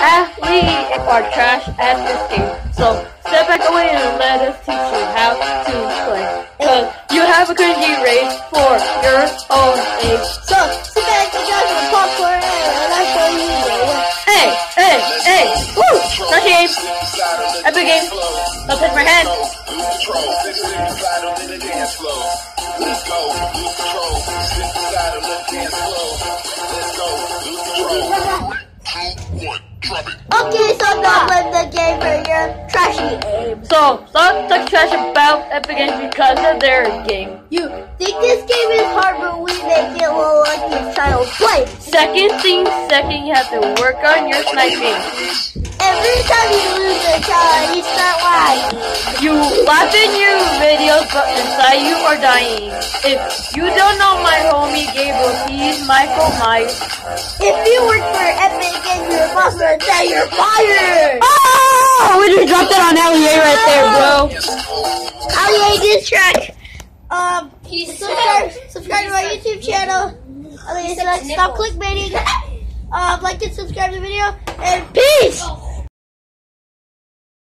Athletes are trash at this game. So step back away and let us teach you how to play. Cause you have a cringy race for your own age. So sit back and grab some popcorn and I'll show you the way. Hey! Woo! Trash game! Epic game! Don't touch my hand! Okay, so now play the game for your trashy aim. So, stop talking trash about Epic Games because of their game. You think this game is hard, but we make it look like this child play. Second, you have to work on your sniping. Every time you lose a shot, you start lagging. You laugh in your videos, but inside you are dying. If you don't know my homie Gabriel, he's Michael Myers. If you work for Epic and you're a boss, then you're fired. Oh, we just dropped it on LEA right there, bro. LEA diss track. Subscribe to our YouTube channel. Stop clickbaiting. Like and subscribe to the video. And peace.